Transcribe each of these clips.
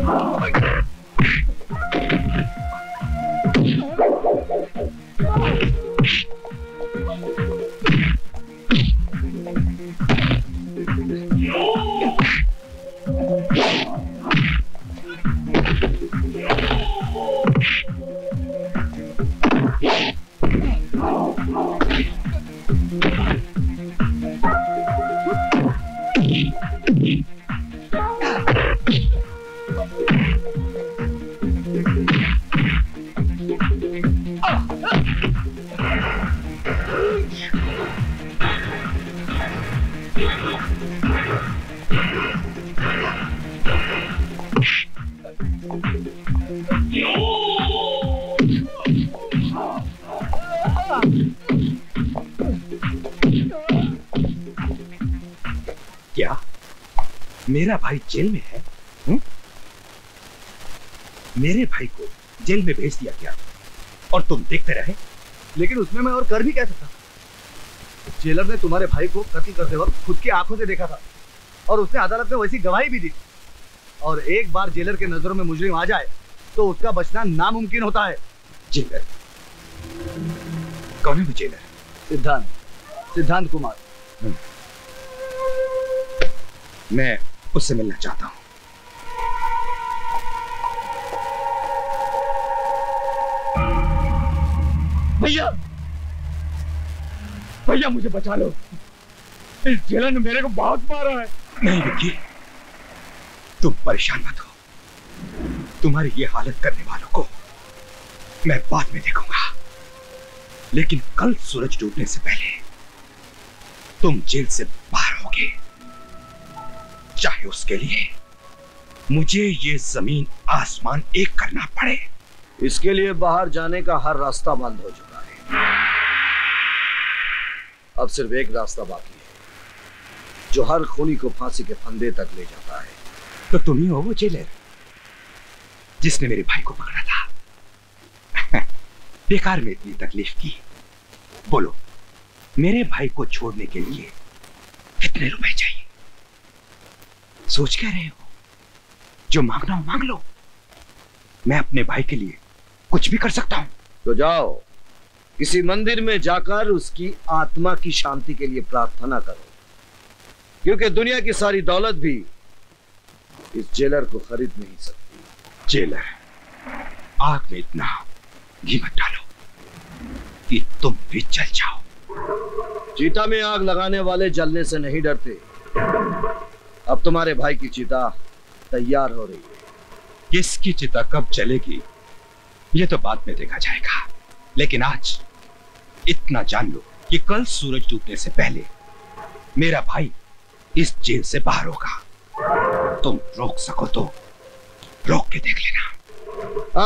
क्या मेरा भाई जेल में है? मेरे भाई को जेल में भेज दिया क्या और तुम देखते रहे? लेकिन उसमें मैं और कर भी क्या सकता? जेलर ने तुम्हारे भाई को कत्ल करते वक्त खुद की आंखों से देखा था और उसने अदालत में वैसी गवाही भी दी। और एक बार जेलर के नजरों में मुजरिम आ जाए तो उसका बचना नामुमकिन होता है। जेलर? कौन है वो जेलर? सिद्धांत कुमार। मैं उससे मिलना चाहता हूं। भैया भैया मुझे बचा लो, इस जेलर ने मेरे को बहुत मारा है। नहीं विक्की, तुम परेशान मत हो। तुम्हारी ये हालत करने वालों को मैं बाद में देखूंगा, लेकिन कल सूरज डूबने से पहले तुम जेल से बाहर होगे, चाहे उसके लिए मुझे ये जमीन आसमान एक करना पड़े। इसके लिए बाहर जाने का हर रास्ता बंद हो चुका है। अब सिर्फ एक रास्ता बाकी है जो हर खूनी को फांसी के फंदे तक ले जाता है। तो तुम ही हो वो जेलर जिसने मेरे भाई को पकड़ा था। बेकार में इतनी तकलीफ की। बोलो, मेरे भाई को छोड़ने के लिए कितने रुपए चाहिए? सोच क्या रहे हो? जो मांगना हो मांग लो, मैं अपने भाई के लिए कुछ भी कर सकता हूं। तो जाओ, किसी मंदिर में जाकर उसकी आत्मा की शांति के लिए प्रार्थना करो, क्योंकि दुनिया की सारी दौलत भी इस जेलर को खरीद नहीं सकती। जेलर, आग में इतना घी मत डालो कि तुम भी जल जाओ। चीता में आग लगाने वाले जलने से नहीं डरते। अब तुम्हारे भाई की चिता तैयार हो रही है। किसकी चिता कब जलेगी ये तो बाद में देखा जाएगा, लेकिन आज इतना जान लो कि कल सूरज डूबने से पहले मेरा भाई इस जेल से बाहर होगा। तुम रोक सको तो रोक के देख लेना।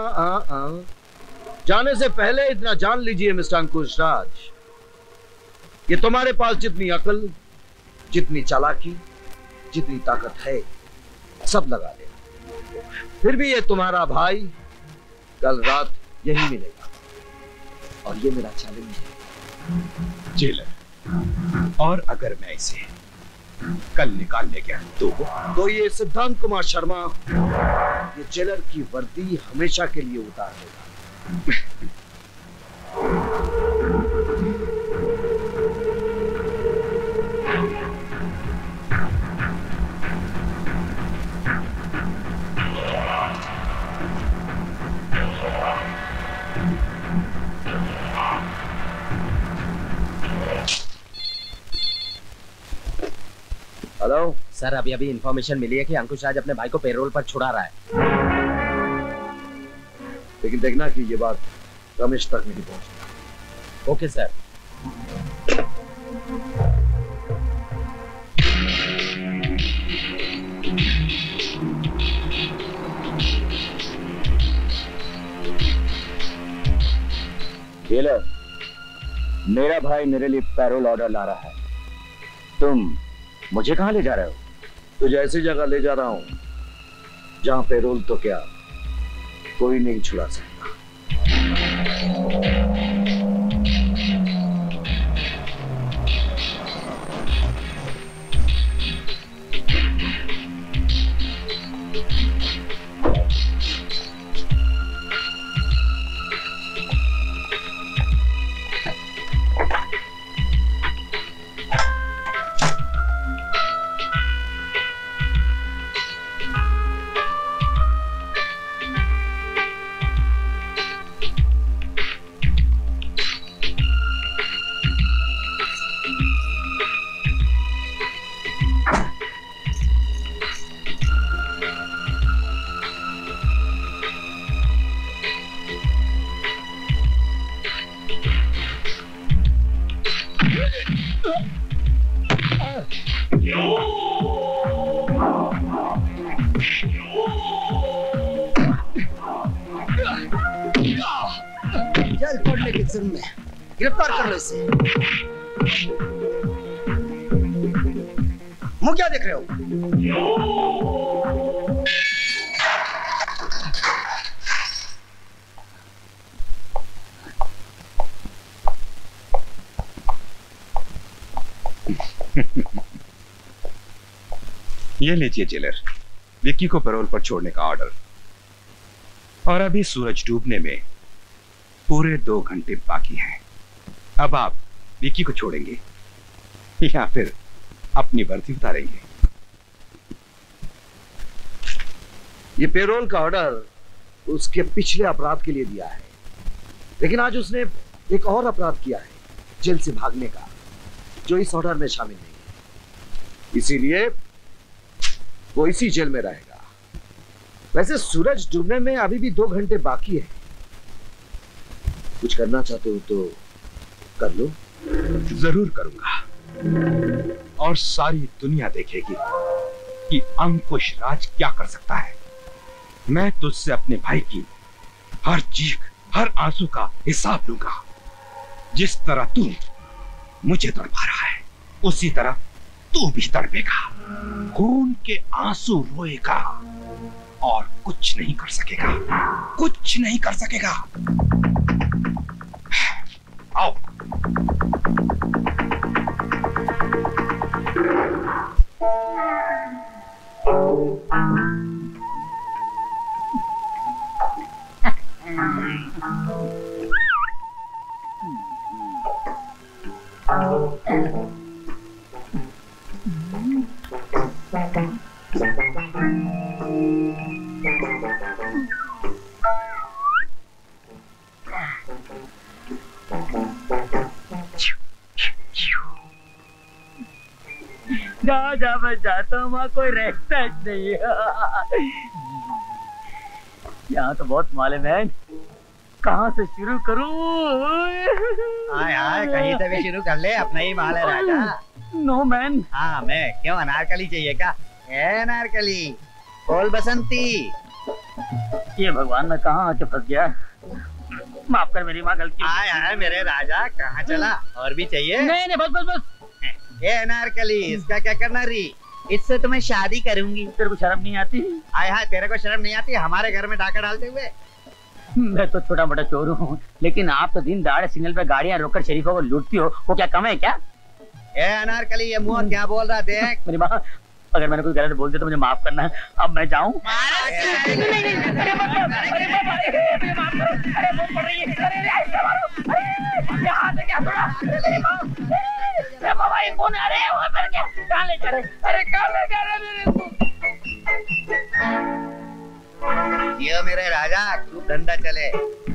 जाने से पहले इतना जान लीजिए मिस्टर अंकुश राज कि तुम्हारे पास जितनी अकल, जितनी चालाकी, जितनी ताकत है, सब लगा लेना, फिर भी ये तुम्हारा भाई कल रात यही मिलेगा। और ये मेरा चैलेंज है। जेलर, और अगर मैं इसे कल निकालने गया तो ये सिद्धांत कुमार शर्मा ये जेलर की वर्दी हमेशा के लिए उतार देगा। हेलो सर, अभी इंफॉर्मेशन मिली है कि अंकुश राज अपने भाई को पेरोल पर छुड़ा रहा है। लेकिन देखना कि ये बात रमेश तक नहीं पहुंचती। Okay sir. जेलर, मेरा भाई मेरे लिए पैरोल ऑर्डर ला रहा है। तुम मुझे कहां ले जा रहे हो? तुझे ऐसी जगह ले जा रहा हूं जहां पेरोल तो क्या कोई नहीं छुड़ा सकता। जल पड़ने के जुर्म में गिरफ्तार कर लो इसे। मुंह क्या देख रहे हो? ये लीजिए जेलर, विक्की को पैरोल पर छोड़ने का ऑर्डर। और अभी सूरज डूबने में पूरे 2 घंटे बाकी हैं। अब आप विक्की को छोड़ेंगे या फिर अपनी वर्दी उतारेंगे? ये पेरोल का ऑर्डर उसके पिछले अपराध के लिए दिया है, लेकिन आज उसने एक और अपराध किया है, जेल से भागने का, जो इस ऑर्डर में शामिल नहीं है। इसीलिए वो इसी जेल में रहेगा। वैसे सूरज डूबने में अभी भी 2 घंटे बाकी है। कुछ करना चाहते हो तो कर लो। जरूर करूंगा, और सारी दुनिया देखेगी कि अंकुश राज क्या कर सकता है। मैं तुझसे अपने भाई की हर चीख, हर आंसू का हिसाब लूंगा। जिस तरह तू मुझे तड़पा रहा है, उसी तरह तू भी तड़पेगा, खून के आंसू रोएगा और कुछ नहीं कर सकेगा, कुछ नहीं कर सकेगा। आओ। जहाँ जहाँ मैं जाता हूँ वहाँ कोई रहता नहीं है। यहाँ तो बहुत मालूम है, कहाँ से शुरू करूँ? आय आय, कहीं से भी शुरू कर ले, अपना ही माल है राजा। No man. हाँ मैं क्यों, अनारकली चाहिए क्या? ए अनारकली, बोल बसंती। ये भगवान, मैं कहाँ आके फंस गया। माफ कर, मेरी माँ गलती। आय आय मेरे राजा, कहाँ चला? और भी चाहिए? नहीं नहीं, बस बस बस। ए अनारकली, इसका क्या करना री? इससे तुम्हें शादी करूंगी। तेरे को शर्म नहीं आती? आय हाय, तेरे को शर्म नहीं आती हमारे घर में डाका डालते हुए? मैं तो छोटा मोटा चोर हूँ, लेकिन आप तो दिन दहाड़े सिग्नल पे गाड़ियाँ रोककर शरीफों को लूटती हो। वो क्या कम है क्या? ए अनारकली, ये मुंह क्या बोल रहा? देख मेरी माँ, अगर मैंने कुछ गलत बोल दिया तो मुझे माफ करना। अब मैं जाऊँ? ये मेरे राजा, खूब धंधा चले।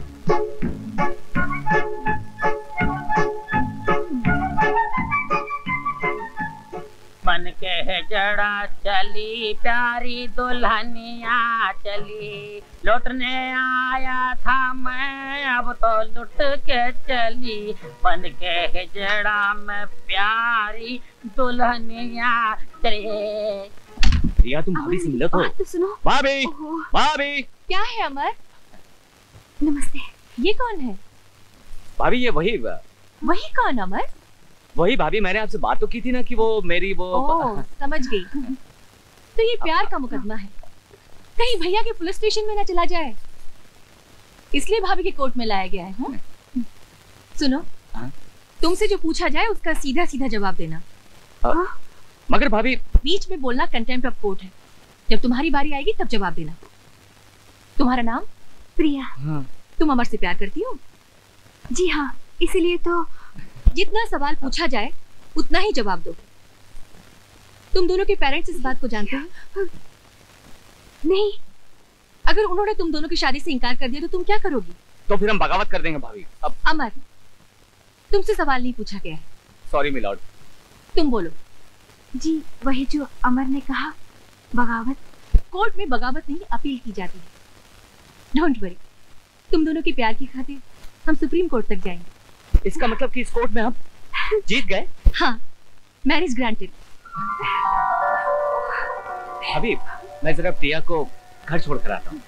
मन के है जड़ा चली प्यारी दुल्हनिया चली, लौटने आया था मैं अब तो लुट के चली। मन के है जड़ा में प्यारी दुल्हनिया चली। रिया, तुम भाभी से मिलो तो सुनो। भाभी, भाभी। क्या है अमर? नमस्ते। ये कौन है? भाभी ये वही कौन अमर? वही भाभी, मैंने आपसे बात तो की थी ना कि वो मेरी वो। ओह, समझ गई। तो ये प्यार का मुकदमा है, कहीं भैया के पुलिस स्टेशन में ना चला जाए, इसलिए भाभी के कोर्ट में लाया गया है। सुनो, तुमसे जो पूछा जाए उसका सीधा सीधा जवाब देना। मगर भाभी, बीच में बोलना कंटेम्प्ट ऑफ कोर्ट है। जब तुम्हारी बारी आएगी तब जवाब देना। तुम्हारा नाम? प्रिया। तुम अमर से प्यार करती हो? जी हाँ, इसीलिए तो जितना सवाल पूछा जाए उतना ही जवाब दो। तुम दोनों के पेरेंट्स इस बात को जानते हैं? नहीं। अगर उन्होंने तुम दोनों की शादी से इनकार कर दिया तो तुम क्या करोगी? तो फिर हम बगावत कर देंगे भाभी। अब अमर, तुमसे सवाल नहीं पूछा गया है। Sorry milord. तुम बोलो। जी वही जो अमर ने कहा, बगावत। कोर्ट में बगावत नहीं, अपील की जाती है। डोंट वरी, तुम दोनों के प्यार की खातिर हम सुप्रीम कोर्ट तक जाएंगे। इसका मतलब कि इस कोर्ट में हम जीत गए? हाँ, मैरिज ग्रांटेड। भाभी, मैं जरा प्रिया को घर छोड़ कर आता हूँ।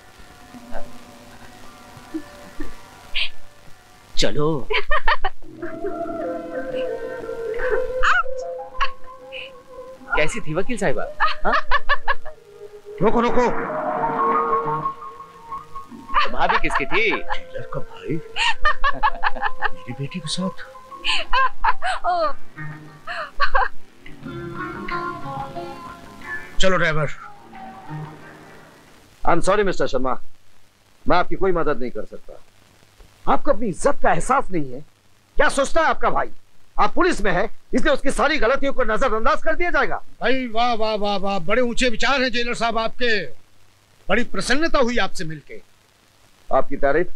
चलो। कैसी थी वकील साहिबा? रोको रोको। भाभी किसकी थी? जेलर का भाई मेरी बेटी के साथ। चलो driver. I am sorry mister Sharma, मैं आपकी कोई मदद नहीं कर सकता। आपको अपनी इज्जत का एहसास नहीं है। क्या सोचता है आपका भाई? आप पुलिस में है इसलिए उसकी सारी गलतियों को नजरअंदाज कर दिया जाएगा? भाई वाह वाह वाह वाह, बड़े ऊंचे विचार हैं जेलर साहब आपके। बड़ी प्रसन्नता हुई आपसे मिलके। आपकी तारीफ?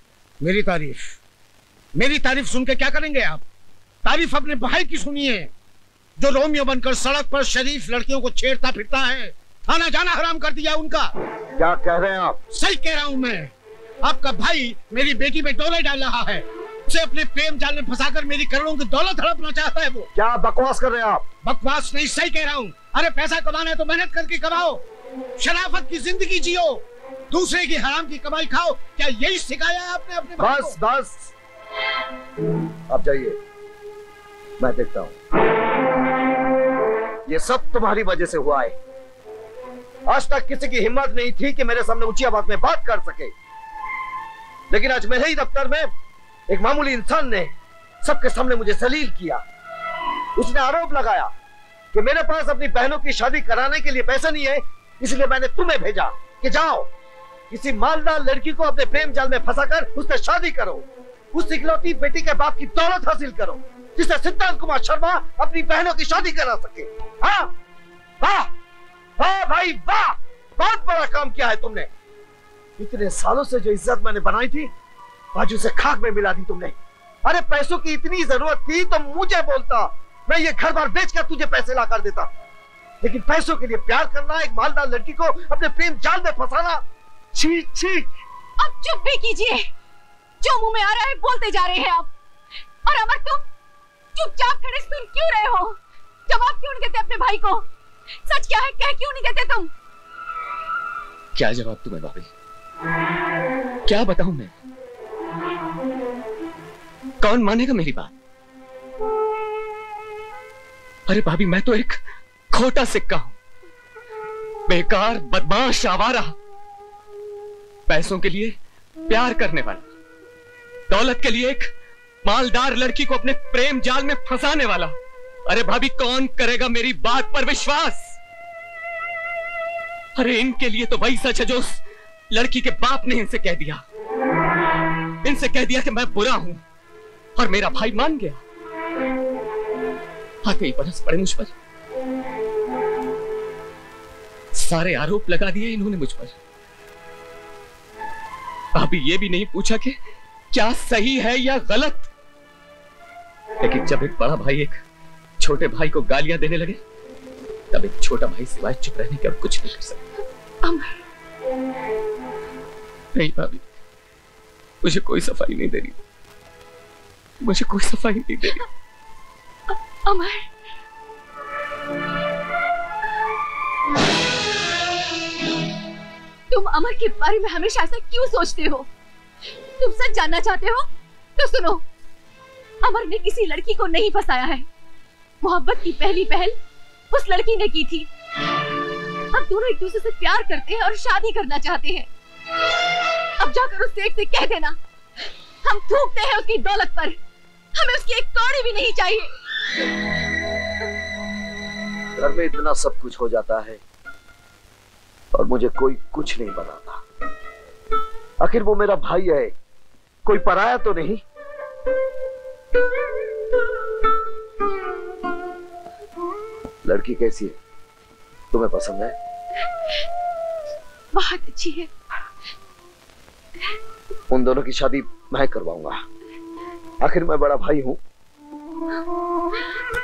मेरी तारीफ सुन के क्या करेंगे आप? तारीफ अपने भाई की सुनिए, जो रोमियो बनकर सड़क पर शरीफ लड़कियों को छेड़ता फिरता है। आना जाना हराम कर दिया उनका। क्या कह रहे हैं आप? सही कह रहा हूं मैं। आपका भाई मेरी बेटी पे डोले डाल रहा है। उसे अपने प्रेम जाल में फंसाकर मेरी करोड़ों की दौलत हड़पना चाहता है वो। क्या बकवास कर रहे हैं आप? बकवास नहीं, सही कह रहा हूँ। अरे पैसा कमाना है तो मेहनत करके कमाओ, शराफत की जिंदगी जियो, दूसरे की हराम की कमाई खाओ। क्या यही सिखाया है आपने अपने भाई को? बस आप जाइए, मैं देखता हूं। ये सब तुम्हारी वजह से हुआ है। आज तक किसी की हिम्मत नहीं थी कि मेरे सामने ऊंची आवाज में बात कर सके, लेकिन आज मेरे ही दफ्तर में एक मामूली इंसान ने सबके सामने मुझे जलील किया। उसने आरोप लगाया कि मेरे पास अपनी बहनों की शादी कराने के लिए पैसा नहीं है, इसलिए मैंने तुम्हें भेजा कि जाओ किसी मालदार लड़की को अपने प्रेम जाल में फंसाकर उससे शादी करो, उस इकलौती बेटी के बाप की दौलत हासिल करो, जिससे सिद्धांत कुमार शर्मा अपनी बहनों की शादी करा सके। हाँ वाह वाह भाई वाह, बहुत बड़ा काम किया है तुमने। इतने सालों से जो इज्जत मैंने बनाई थी आज उसे खाक में मिला दी तुमने। अरे पैसों की इतनी जरूरत थी तो मुझे बोलता, मैं ये घर बार बेचकर तुझे पैसे ला कर देता, लेकिन पैसों के लिए प्यार करना, एक मालदार लड़की को अपने प्रेम जाल में फंसाना, छी छी। अब चुप भी कीजिए, जो मुंह में आ रहा है बोलते जा रहे हैं आप। और अमर तुम चुपचाप खड़े सुन क्यों रहे हो? जवाब क्यों नहीं देते अपने भाई को? सच क्या है कह क्यों नहीं देते तुम? क्या जवाब तुम्हें भाभी? क्या बताऊं मैं? कौन मानेगा मेरी बात? अरे भाभी मैं तो एक खोटा सिक्का हूं, बेकार बदमाश आवारा, पैसों के लिए प्यार करने वाला, दौलत के लिए एक मालदार लड़की को अपने प्रेम जाल में फंसाने वाला। अरे भाभी कौन करेगा मेरी बात पर विश्वास? अरे इनके लिए तो वही सच है जो उस लड़की के बाप ने इनसे कह दिया। इनसे कह दिया कि मैं बुरा हूं और मेरा भाई मान गया। आते ही बरस पड़े मुझ पर, सारे आरोप लगा दिए इन्होंने मुझ पर। अभी ये भी नहीं पूछा कि क्या सही है या गलत। लेकिन जब एक बड़ा भाई एक छोटे भाई को गालियां देने लगे, तब एक छोटा भाई सिवाय चुप रहने के और कुछ नहीं कर सकता। नहीं भाभी, मुझे कोई सफाई नहीं दे रही, मुझे कोई सफाई नहीं दे रही। अमर, तुम अमर के बारे में हमेशा ऐसा क्यों सोचते हो? तुम सच जानना चाहते हो तो सुनो, अमर ने किसी लड़की को नहीं फंसाया है। मोहब्बत की पहली पहल उस लड़की ने की थी। अब दोनों एक दूसरे से प्यार करते हैं और शादी करना चाहते हैं। अब जाकर उस सेठ से कह देना, हम थूकते हैं उसकी दौलत पर, हमें उसकी एक कौड़ी भी नहीं चाहिए। घर में इतना सब कुछ हो जाता है और मुझे कोई कुछ नहीं बताता। आखिर वो मेरा भाई है, कोई पराया तो नहीं। लड़की कैसी है? तुम्हें पसंद है? बहुत अच्छी है। उन दोनों की शादी मैं करवाऊंगा। आखिर मैं बड़ा भाई हूं।